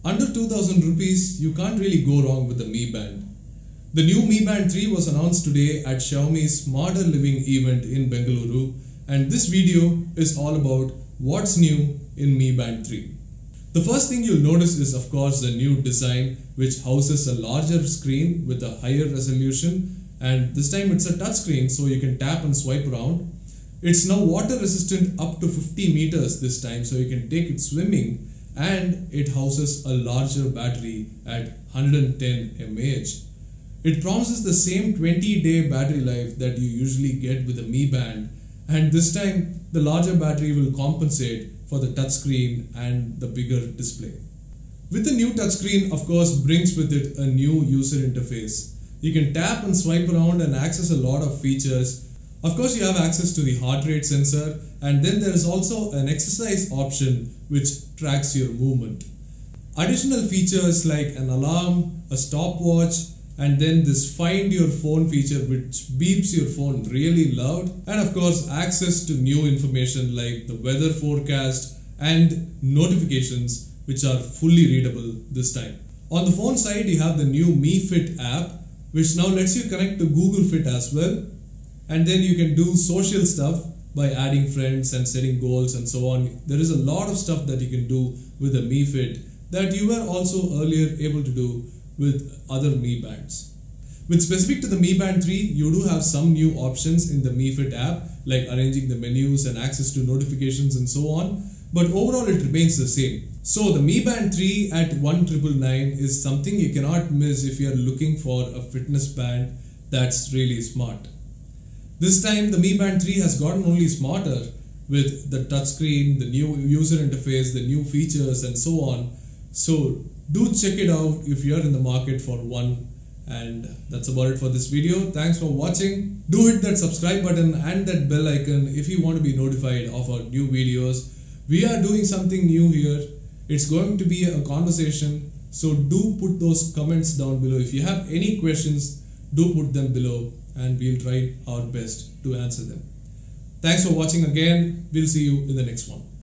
Under 2000 rupees, you can't really go wrong with the Mi Band. The new Mi Band 3 was announced today at Xiaomi's Smarter Living event in Bengaluru, and this video is all about what's new in Mi Band 3. The first thing you'll notice is of course the new design, which houses a larger screen with a higher resolution, and this time it's a touch screen so you can tap and swipe around. It's now water resistant up to 50 meters this time, so you can take it swimming, and it houses a larger battery at 110 mAh. It promises the same 20-day battery life that you usually get with the Mi Band, and this time the larger battery will compensate for the touchscreen and the bigger display. With the new touchscreen, of course, brings with it a new user interface. You can tap and swipe around and access a lot of features. Of course, you have access to the heart rate sensor, and then there is also an exercise option which tracks your movement. Additional features like an alarm, a stopwatch, and then this find your phone feature which beeps your phone really loud, and of course access to new information like the weather forecast and notifications which are fully readable this time. On the phone side, you have the new Mi Fit app which now lets you connect to Google Fit as well. And then you can do social stuff by adding friends and setting goals and so on. There is a lot of stuff that you can do with the Mi Fit that you were also earlier able to do with other Mi Bands. With specific to the Mi Band 3, you do have some new options in the Mi Fit app, like arranging the menus and access to notifications and so on, but overall it remains the same. So the Mi Band 3 at 1,999 is something you cannot miss if you are looking for a fitness band that's really smart. This time the Mi Band 3 has gotten only smarter with the touchscreen, the new user interface, the new features and so on. So do check it out if you are in the market for one. And that's about it for this video. Thanks for watching. Do hit that subscribe button and that bell icon if you want to be notified of our new videos. We are doing something new here. It's going to be a conversation. So do put those comments down below. If you have any questions, do put them below and we'll try our best to answer them. Thanks for watching again. We'll see you in the next one.